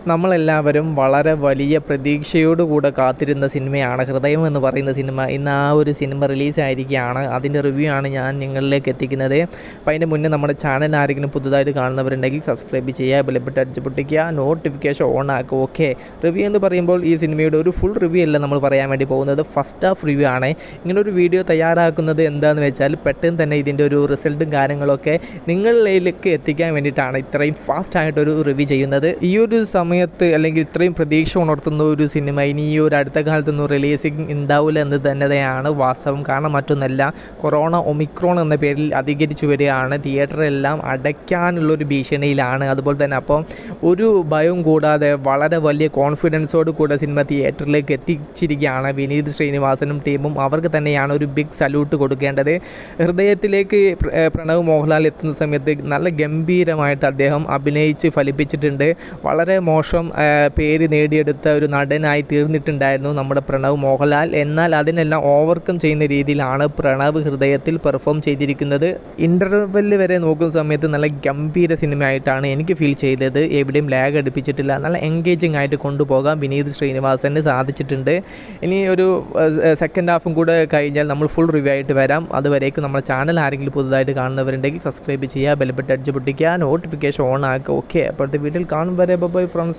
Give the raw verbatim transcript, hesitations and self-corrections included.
നമ്മളെല്ലാവരും വളരെ വലിയ പ്രതീക്ഷയോടുകൂടെ കാത്തിരുന്ന സിനിമയാണ് ഹൃദയം എന്ന് പറയുന്ന സിനിമ. ഇന്ന് ആ ഒരു സിനിമ റിലീസായിരിക്കുകയാണ്. അതിൻ്റെ റിവ്യൂ ആണ് ഞാൻ നിങ്ങളിലേക്ക് എത്തിക്കുന്നത്. അപ്പോൾ അതിൻ്റെ മുന്നേ നമ്മുടെ ചാനൽ ആരെങ്കിലും പുതുതായിട്ട് കാണുന്നവരുണ്ടെങ്കിൽ സബ്സ്ക്രൈബ് ചെയ്യുക, ബെൽബട്ടൺ അടിച്ച് പൊട്ടിക്കുക, നോട്ടിഫിക്കേഷൻ ഓൺ ആക്കുക. ഓക്കെ, റിവ്യൂ എന്ന് പറയുമ്പോൾ ഈ സിനിമയുടെ ഒരു ഫുൾ റിവ്യൂ അല്ല നമ്മൾ പറയാൻ വേണ്ടി പോകുന്നത്, ഫസ്റ്റ് ഹാഫ് റിവ്യൂ ആണ്. ഇങ്ങനൊരു വീഡിയോ തയ്യാറാക്കുന്നത് എന്താണെന്ന് വെച്ചാൽ പെട്ടെന്ന് തന്നെ ഇതിൻ്റെ ഒരു റിസൾട്ടും കാര്യങ്ങളൊക്കെ നിങ്ങളിലേക്ക് എത്തിക്കാൻ വേണ്ടിയിട്ടാണ് ഇത്രയും ഫാസ്റ്റായിട്ടൊരു റിവ്യൂ ചെയ്യുന്നത്. ഈ ഒരു സമയത്ത് അല്ലെങ്കിൽ ഇത്രയും പ്രതീക്ഷ ഉണർത്തുന്ന ഒരു സിനിമ ഇനി ഈ ഒരു അടുത്ത കാലത്തൊന്നും റിലീസിങ് ഉണ്ടാവില്ല എന്ന് തന്നെയാണ് വാസ്തവം. കാരണം മറ്റൊന്നല്ല, കൊറോണ ഒമിക്രോൺ എന്ന പേരിൽ അധികരിച്ചു വരികയാണ്. തിയേറ്ററെല്ലാം അടയ്ക്കാനുള്ളൊരു ഭീഷണിയിലാണ്. അതുപോലെ തന്നെ അപ്പോൾ ഒരു ഭയവും കൂടാതെ വളരെ വലിയ കോൺഫിഡൻസോട് കൂടെ സിനിമ തിയേറ്ററിലേക്ക് എത്തിച്ചിരിക്കുകയാണ് വിനീത് ശ്രീനിവാസനും ടീമും. അവർക്ക് തന്നെയാണ് ഒരു ബിഗ് സല്യൂട്ട് കൊടുക്കേണ്ടത്. ഹൃദയത്തിലേക്ക് പ്രണവ് മോഹൻലാൽ എത്തുന്ന സമയത്ത് നല്ല ഗംഭീരമായിട്ട് അദ്ദേഹം അഭിനയിച്ച് ഫലിപ്പിച്ചിട്ടുണ്ട്. വളരെ മോശം പേര് നേടിയെടുത്ത ഒരു നടനായി തീർന്നിട്ടുണ്ടായിരുന്നു നമ്മുടെ പ്രണവ് മോഹൻലാൽ. എന്നാൽ അതിനെല്ലാം ഓവർകം ചെയ്യുന്ന രീതിയിലാണ് പ്രണവ് ഹൃദയത്തിൽ പെർഫോം ചെയ്തിരിക്കുന്നത്. ഇൻ്റർവെല്ല് വരെ നോക്കുന്ന സമയത്ത് നല്ല ഗംഭീര സിനിമയായിട്ടാണ് എനിക്ക് ഫീൽ ചെയ്തത്. എവിടെയും ലാഗ് അടുപ്പിച്ചിട്ടില്ല, നല്ല എൻഗേജിങ് ആയിട്ട് കൊണ്ടുപോകാൻ വിനീത് ശ്രീനിവാസന് സാധിച്ചിട്ടുണ്ട്. ഇനി ഒരു സെക്കൻഡ് ഹാഫും കൂടെ കഴിഞ്ഞാൽ നമ്മൾ ഫുൾ റിവ്യൂ ആയിട്ട് വരാം. അതുവരേക്കും നമ്മുടെ ചാനൽ ആരെങ്കിലും പുതുതായിട്ട് കാണുന്നവരുണ്ടെങ്കിൽ സബ്സ്ക്രൈബ് ചെയ്യുക, ബെൽബട്ടൺ അടിച്ച് പൊട്ടിക്കുക, നോട്ടിഫിക്കേഷൻ ഓൺ ആക്കുക. ഓക്കെ, അപ്പോഴത്തെ വീഡിയോയിൽ കാണും വരെ ബൈ ഫ്രണ്ട്സ്.